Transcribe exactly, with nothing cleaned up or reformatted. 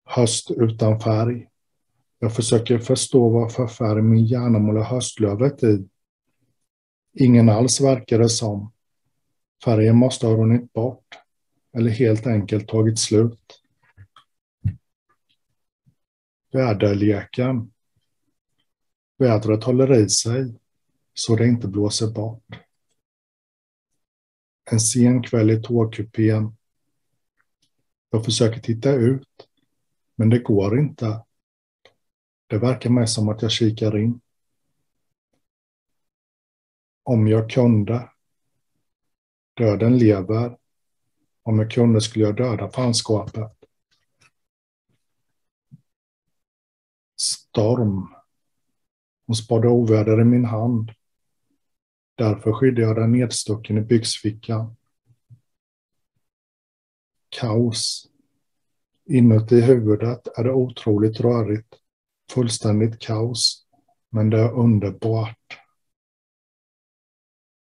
Höst utan färg. Jag försöker förstå vad för färg min hjärna målar höstlövet i. Ingen alls verkar det som. Färgen måste ha runnit bort. Eller helt enkelt tagit slut. Väderleken. Vädret håller i sig. Så det inte blåser bort. En sen kväll i tågkupén. Jag försöker titta ut. Men det går inte. Det verkar mig som att jag kikar in. Om jag kunde. Döden lever. Om jag kunde skulle jag döda fanskapet. Storm. Hon spadde oväder i min hand. Därför skydde jag den nedstucken i byxfickan. Kaos. Inuti huvudet är det otroligt rörigt. Fullständigt kaos. Men det är underbart.